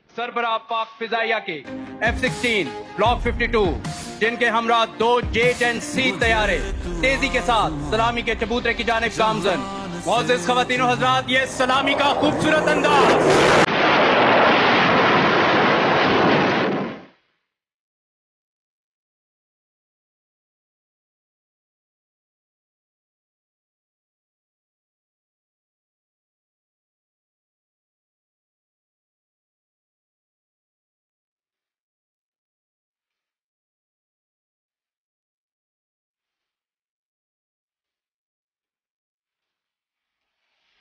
सरबराह पाक फिजाइया के F-16 block 52 जिनके हमरा 2 J-10C तैयारे तेजी के साथ सलामी के चबूतरे की जानिब गामजन। मौजूद खवातीन हजरात, ये सलामी का खूबसूरत अंदाज।